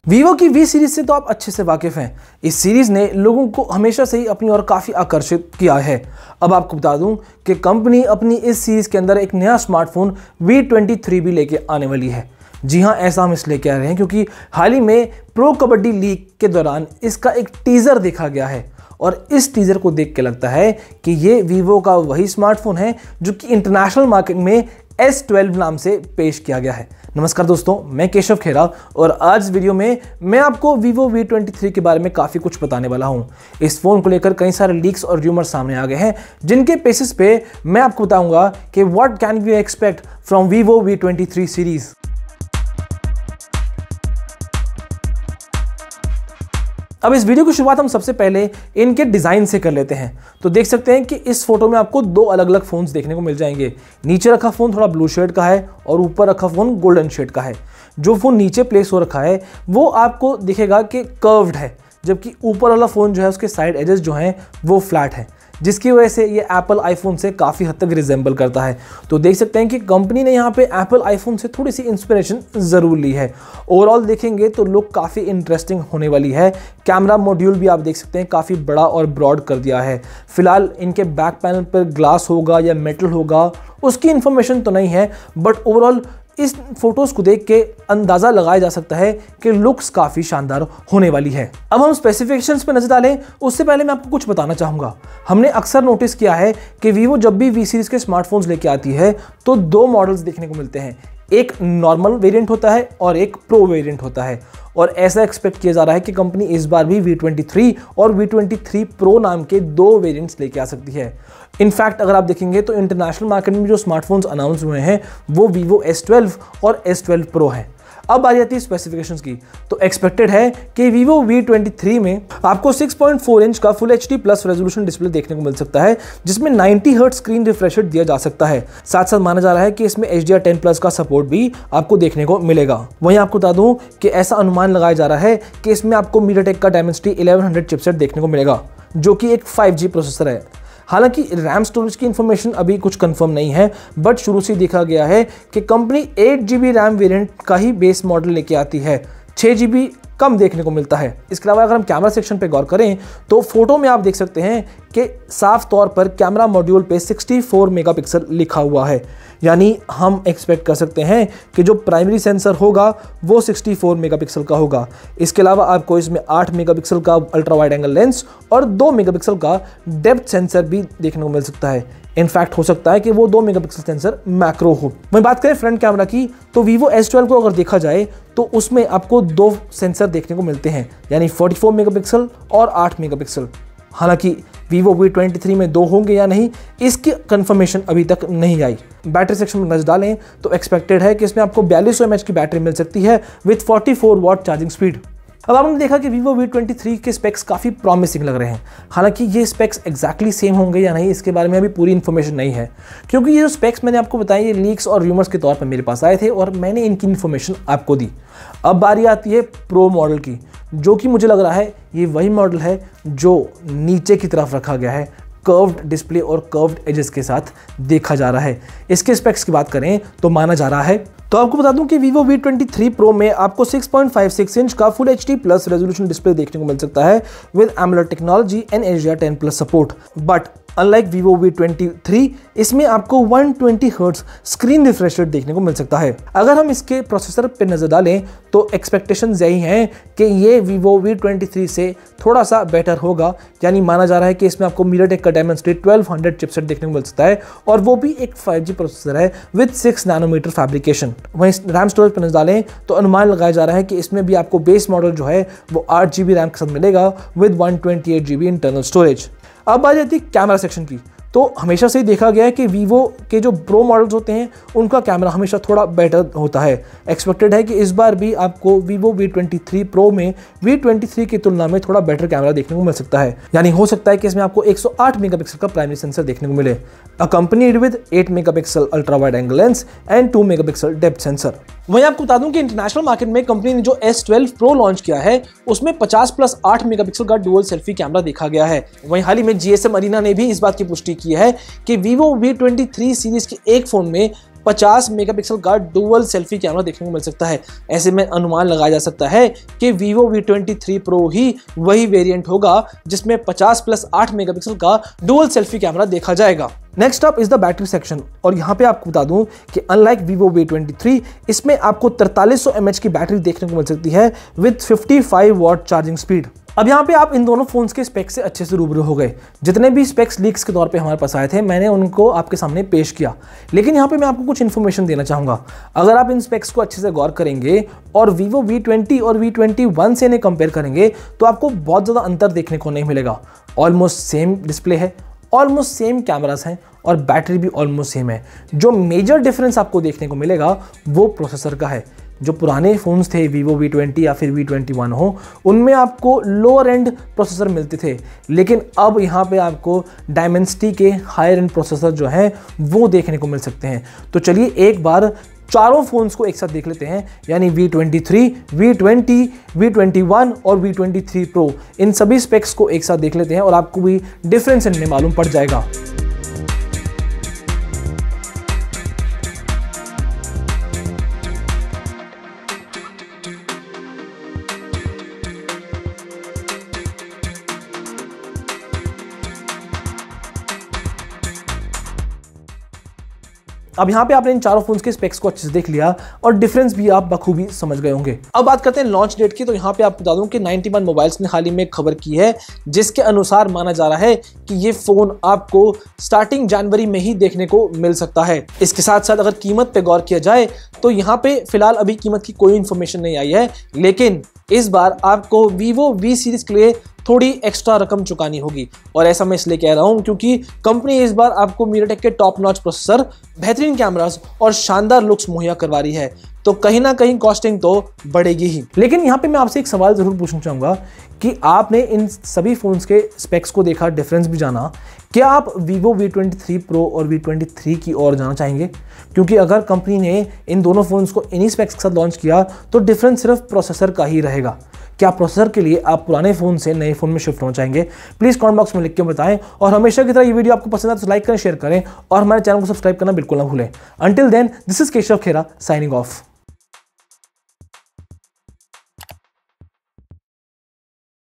Vivo की V series से तो आप अच्छे से वाकिफ हैं। इस सीरीज ने लोगों को हमेशा से ही अपनी ओर काफ़ी आकर्षित किया है। अब आपको बता दूं कि कंपनी अपनी इस सीरीज के अंदर एक नया स्मार्टफोन V23 भी लेके आने वाली है। जी हाँ, ऐसा हम इसलिए कह रहे हैं क्योंकि हाल ही में प्रो कबड्डी लीग के दौरान इसका एक टीज़र देखा गया है और इस टीज़र को देख के लगता है कि ये वीवो का वही स्मार्टफोन है जो कि इंटरनेशनल मार्केट में S12 नाम से पेश किया गया है। नमस्कार दोस्तों, मैं केशव खेरा और आज वीडियो में मैं आपको वीवो V23 के बारे में काफ़ी कुछ बताने वाला हूं। इस फ़ोन को लेकर कई सारे लीक्स और र्यूमर सामने आ गए हैं, जिनके बेसिस पे मैं आपको बताऊंगा कि what can we expect from Vivo V23 series. अब इस वीडियो की शुरुआत हम सबसे पहले इनके डिज़ाइन से कर लेते हैं। तो देख सकते हैं कि इस फोटो में आपको दो अलग अलग फ़ोन्स देखने को मिल जाएंगे। नीचे रखा फ़ोन थोड़ा ब्लू शेड का है और ऊपर रखा फ़ोन गोल्डन शेड का है। जो फ़ोन नीचे प्लेस हो रखा है वो आपको दिखेगा कि कर्व्ड है, जबकि ऊपर वाला फ़ोन जो है उसके साइड एजेस जो हैं वो फ्लैट है, जिसकी वजह से ये एप्पल आईफोन से काफ़ी हद तक रिजेंबल करता है। तो देख सकते हैं कि कंपनी ने यहाँ पे एप्पल आईफोन से थोड़ी सी इंस्पिरेशन ज़रूर ली है। ओवरऑल देखेंगे तो लुक काफ़ी इंटरेस्टिंग होने वाली है। कैमरा मॉड्यूल भी आप देख सकते हैं काफ़ी बड़ा और ब्रॉड कर दिया है। फिलहाल इनके बैक पैनल पर ग्लास होगा या मेटल होगा उसकी इन्फॉर्मेशन तो नहीं है, बट ओवरऑल इस फोटोज़ को देख के अंदाज़ा लगाया जा सकता है कि लुक्स काफ़ी शानदार होने वाली है। अब हम स्पेसिफिकेशंस पे नजर डालें उससे पहले मैं आपको कुछ बताना चाहूँगा। हमने अक्सर नोटिस किया है कि वीवो जब भी वी सीरीज़ के स्मार्टफोन्स लेके आती है तो दो मॉडल्स देखने को मिलते हैं, एक नॉर्मल वेरिएंट होता है और एक प्रो वेरिएंट होता है। और ऐसा एक्सपेक्ट किया जा रहा है कि कंपनी इस बार भी V23 और V23 प्रो नाम के दो वेरिएंट्स लेके आ सकती है। इनफैक्ट अगर आप देखेंगे तो इंटरनेशनल मार्केट में जो स्मार्टफोन्स अनाउंस हुए हैं वो वीवो S12 और S12 प्रो हैं। अब आ जाती है स्पेसिफिकेशंस की। तो एक्सपेक्टेड है कि वीवो V23 में आपको 6.4 इंच का full HD plus resolution display देखने को मिल सकता है, जिसमें 90 हर्ट्ज स्क्रीन रिफ्रेश रेट दिया जा सकता है। साथ साथ माना जा रहा है कि इसमें HDR10+ का सपोर्ट भी आपको देखने को मिलेगा। वहीं आपको बता दूं कि ऐसा अनुमान लगाया जा रहा है कि इसमें आपको MediaTek का Dimensity 1100 चिपसेट देखने को मिलेगा, जो कि एक 5G प्रोसेसर है। हालांकि रैम स्टोरेज की इंफॉर्मेशन अभी कुछ कंफर्म नहीं है, बट शुरू से देखा गया है कि कंपनी 8GB रैम वेरिएंट का ही बेस मॉडल लेके आती है। 6GB कम देखने को मिलता है। इसके अलावा अगर हम कैमरा सेक्शन पे गौर करें तो फोटो में आप देख सकते हैं कि साफ तौर पर कैमरा मॉड्यूल पे 64 मेगापिक्सल लिखा हुआ है, यानी हम एक्सपेक्ट कर सकते हैं कि जो प्राइमरी सेंसर होगा वो 64 मेगापिक्सल का होगा। इसके अलावा आपको इसमें 8 मेगापिक्सल का अल्ट्रा वाइड एंगल लेंस और 2 मेगापिक्सल का डेप्थ सेंसर भी देखने को मिल सकता है। इनफैक्ट हो सकता है कि वो 2 मेगापिक्सल सेंसर मैक्रो हो। वहीं बात करें फ्रंट कैमरा की तो वीवो S12 को अगर देखा जाए तो उसमें आपको 2 सेंसर देखने को मिलते हैं, यानी 44 मेगापिक्सल और 8 मेगापिक्सल। हालांकि वीवो V23 में 2 होंगे या नहीं इसकी कंफर्मेशन अभी तक नहीं आई। बैटरी सेक्शन में नजर डालें तो एक्सपेक्टेड है कि इसमें आपको 4200 mAh की बैटरी मिल सकती है विद 44 वाट चार्जिंग स्पीड। अब आपने देखा कि वीवो V23 के स्पेक्स काफ़ी प्रॉमिसिंग लग रहे हैं। हालांकि ये स्पेक्स एग्जैक्टली सेम होंगे या नहीं इसके बारे में अभी पूरी इन्फॉर्मेशन नहीं है, क्योंकि ये जो स्पेक्स मैंने आपको बताए ये लीक्स और रूमर्स के तौर पर मेरे पास आए थे और मैंने इनकी इन्फॉर्मेशन आपको दी। अब बारी आती है प्रो मॉडल की, जो कि मुझे लग रहा है ये वही मॉडल है जो नीचे की तरफ रखा गया है, कर्व्ड डिस्प्ले और कर्व्ड एजेस के साथ देखा जा रहा है। इसके स्पेक्स की बात करें तो माना जा रहा है, तो आपको बता दूं कि वीवो V23 प्रो में आपको 6.56 इंच का full HD plus resolution display देखने को मिल सकता है with AMOLED technology and HDR10+ support. But unlike Vivo V23 इसमें आपको 120 हर्ट्ज स्क्रीन रिफ्रेश रेट देखने को मिल सकता है। अगर हम इसके प्रोसेसर पर नजर डालें तो एक्सपेक्टेशंस यही हैं कि ये वीवो V23 से थोड़ा सा बेटर होगा, यानी माना जा रहा है कि इसमें आपको MediaTek का Dimensity 1200 चिपसेट देखने को मिल सकता है और वो भी एक 5G प्रोसेसर है विद 6 नैनोमीटर फैब्रिकेशन। वहीं रैम स्टोरेज पर नजर डालें तो अनुमान लगाया जा रहा है कि इसमें भी आपको बेस मॉडल जो है वो 8GB रैम के साथ मिलेगा विद 128GB इंटरनल स्टोरेज। अब आ जाती है कैमरा सेक्शन की। तो हमेशा से ही देखा गया है कि वीवो के जो प्रो मॉडल्स होते हैं उनका कैमरा हमेशा थोड़ा बेटर होता है। एक्सपेक्टेड है कि इस बार भी आपको वीवो V23 प्रो में V23 की तुलना में थोड़ा बेटर कैमरा देखने को मिल सकता है, यानी हो सकता है कि इसमें आपको 108 मेगापिक्सल का प्राइमरी सेंसर देखने को मिले, accompanied with 8 megapixel ultra wide angle lens and 2 megapixel depth sensor. वहीं आपको बता दूं कि इंटरनेशनल मार्केट में कंपनी ने जो S12 प्रो लॉन्च किया है उसमें 50+8 मेगापिक्सल का डुअल सेल्फी कैमरा देखा गया है। वहीं हाल ही में GSM अरीना ने भी इस बात की पुष्टि की है कि वीवो V23 सीरीज के एक फोन में 50 मेगापिक्सल का डुअल सेल्फी कैमरा देखने को मिल सकता है। ऐसे में अनुमान लगाया जा सकता है कि Vivo V23 Pro ही वही वेरिएंट होगा जिसमें 50+8 मेगापिक्सल का डुअल सेल्फी कैमरा देखा जाएगा। Next up is the battery section, और यहाँ पे आपको बता दूं कि अनलाइक Vivo V23 इसमें आपको 4300 mAh की बैटरी देखने को मिल सकती है विद 55 वॉट चार्जिंग स्पीड। अब यहाँ पे आप इन दोनों फोन्स के स्पेक्स से अच्छे से रूबरू हो गए। जितने भी स्पेक्स लीक्स के तौर पे हमारे पास आए थे मैंने उनको आपके सामने पेश किया, लेकिन यहाँ पे मैं आपको कुछ इन्फॉर्मेशन देना चाहूँगा। अगर आप इन स्पेक्स को अच्छे से गौर करेंगे और Vivo V20 और V21 से इन्हें कंपेयर करेंगे तो आपको बहुत ज़्यादा अंतर देखने को नहीं मिलेगा। ऑलमोस्ट सेम डिस्प्ले है, ऑलमोस्ट सेम कैमरास हैं और बैटरी भी ऑलमोस्ट सेम है। जो मेजर डिफरेंस आपको देखने को मिलेगा वो प्रोसेसर का है। जो पुराने फ़ोन्स थे Vivo V20 या फिर V21 हो, उनमें आपको लोअर एंड प्रोसेसर मिलते थे, लेकिन अब यहाँ पे आपको Dimensity के हायर एंड प्रोसेसर जो हैं वो देखने को मिल सकते हैं। तो चलिए एक बार चारों फ़ोन्स को एक साथ देख लेते हैं, यानी V23, V20, V21 और V23 Pro, इन सभी स्पेक्स को एक साथ देख लेते हैं और आपको भी डिफरेंस इनमें मालूम पड़ जाएगा। अब यहाँ पे आपने इन चारों फोन्स के स्पेक्स को अच्छे से देख लिया और डिफरेंस भी आप बखूबी समझ गए होंगे। अब बात करते हैं लॉन्च डेट की, तो यहाँ पे आपको बता दूं कि 91 मोबाइल्स ने हाल ही में खबर की है जिसके अनुसार माना जा रहा है कि ये फोन आपको स्टार्टिंग जनवरी में ही देखने को मिल सकता है। इसके साथ साथ अगर कीमत पे गौर किया जाए तो यहाँ पे फिलहाल अभी कीमत की कोई इंफॉर्मेशन नहीं आई है, लेकिन इस बार आपको Vivo V सीरीज के लिए थोड़ी एक्स्ट्रा रकम चुकानी होगी। और ऐसा मैं इसलिए कह रहा हूं क्योंकि कंपनी इस बार आपको MediaTek के टॉप नॉच प्रोसेसर, बेहतरीन कैमरास और शानदार लुक्स मुहैया करवा रही है, तो कहीं ना कहीं कॉस्टिंग तो बढ़ेगी ही। लेकिन यहाँ पे मैं आपसे एक सवाल जरूर पूछना चाहूंगा कि आपने इन सभी फोन्स के स्पेक्स को देखा, डिफरेंस भी जाना, क्या आप Vivo V23 Pro और V23 की ओर जाना चाहेंगे? क्योंकि अगर कंपनी ने इन दोनों फोन्स को इन्हीं स्पेक्स के साथ लॉन्च किया तो डिफरेंस सिर्फ प्रोसेसर का ही रहेगा। क्या प्रोसेसर के लिए आप पुराने फोन से नए फोन में शिफ्ट होना चाहेंगे? प्लीज कमेंट बॉक्स में लिख के बताएं, और हमेशा की तरह ये वीडियो आपको पसंद आए तो लाइक करें, शेयर करें और हमारे चैनल को सब्सक्राइब करना बिल्कुल ना भूलें। Until then, this is Keshav Khera signing of.